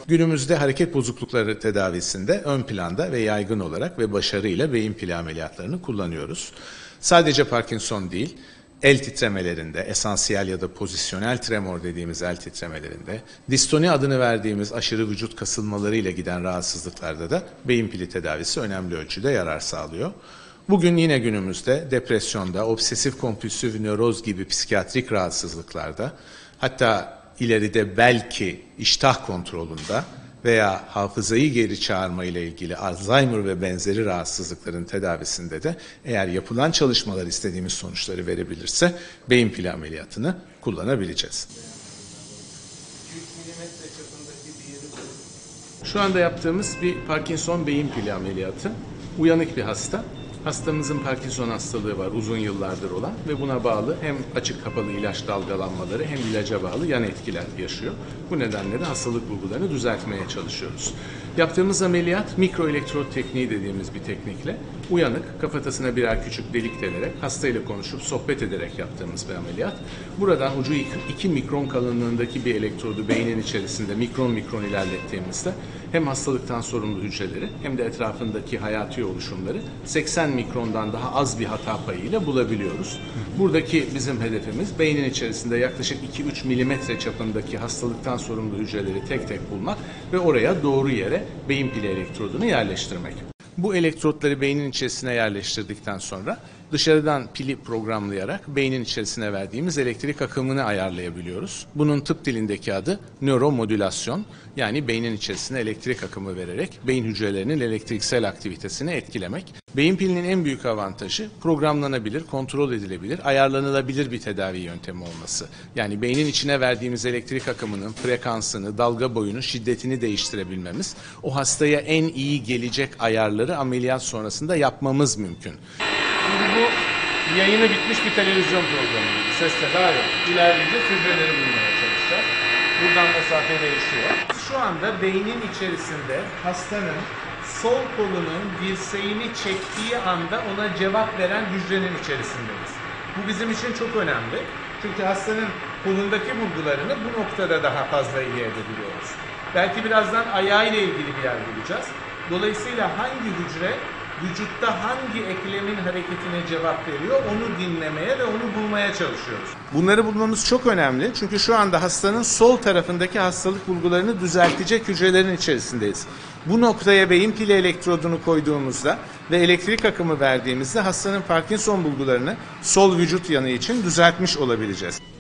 Günümüzde hareket bozuklukları tedavisinde ön planda ve yaygın olarak ve başarıyla beyin pili ameliyatlarını kullanıyoruz. Sadece Parkinson değil, el titremelerinde, esansiyel ya da pozisyonel tremor dediğimiz el titremelerinde, distoni adını verdiğimiz aşırı vücut kasılmalarıyla giden rahatsızlıklarda da beyin pili tedavisi önemli ölçüde yarar sağlıyor. Bugün yine günümüzde depresyonda, obsesif kompulsif nöroz gibi psikiyatrik rahatsızlıklarda, hatta ileride belki iştah kontrolünde veya hafızayı geri çağırma ile ilgili Alzheimer ve benzeri rahatsızlıkların tedavisinde de eğer yapılan çalışmalar istediğimiz sonuçları verebilirse beyin pili ameliyatını kullanabileceğiz. Şu anda yaptığımız bir Parkinson beyin pili ameliyatı. Uyanık bir hasta. Hastamızın Parkinson hastalığı var uzun yıllardır olan ve buna bağlı hem açık kapalı ilaç dalgalanmaları hem ilaca bağlı yan etkiler yaşıyor. Bu nedenle de hastalık bulgularını düzeltmeye çalışıyoruz. Yaptığımız ameliyat mikroelektrod tekniği dediğimiz bir teknikle uyanık, kafatasına birer küçük delik delerek hastayla konuşup sohbet ederek yaptığımız bir ameliyat. Buradan ucu 2 mikron kalınlığındaki bir elektrodu beynin içerisinde mikron mikron ilerlettiğimizde hem hastalıktan sorumlu hücreleri hem de etrafındaki hayati oluşumları 80 mikrondan daha az bir hata payıyla bulabiliyoruz. Buradaki bizim hedefimiz beynin içerisinde yaklaşık 2-3 milimetre çapındaki hastalıktan sorumlu hücreleri tek tek bulmak ve oraya doğru yere beyin pili elektrodunu yerleştirmek. Bu elektrotları beynin içerisine yerleştirdikten sonra dışarıdan pili programlayarak beynin içerisine verdiğimiz elektrik akımını ayarlayabiliyoruz. Bunun tıp dilindeki adı nöromodülasyon, yani beynin içerisine elektrik akımı vererek beyin hücrelerinin elektriksel aktivitesini etkilemek. Beyin pilinin en büyük avantajı programlanabilir, kontrol edilebilir, ayarlanılabilir bir tedavi yöntemi olması. Yani beynin içine verdiğimiz elektrik akımının frekansını, dalga boyunu, şiddetini değiştirebilmemiz, o hastaya en iyi gelecek ayarları ameliyat sonrasında yapmamız mümkün. Şimdi bu yayını bitmiş bir televizyon programıydı. Ses daha yok. İlerleyince füzeleri bulmaya çalışacağız. Buradan mesafe değişiyor. Şu anda beynin içerisinde hastanın sol kolunun dirseğini çektiği anda ona cevap veren hücrenin içerisindeyiz. Bu bizim için çok önemli. Çünkü hastanın kolundaki bulgularını bu noktada daha fazla iyi edebiliyoruz. Belki birazdan ayağıyla ilgili bir yer bulacağız. Dolayısıyla hangi hücre vücutta hangi eklemin hareketine cevap veriyor onu dinlemeye ve onu bulmaya çalışıyoruz. Bunları bulmamız çok önemli çünkü şu anda hastanın sol tarafındaki hastalık bulgularını düzeltecek hücrelerin içerisindeyiz. Bu noktaya beyin pili elektrodunu koyduğumuzda ve elektrik akımı verdiğimizde hastanın Parkinson bulgularını sol vücut yanı için düzeltmiş olabileceğiz.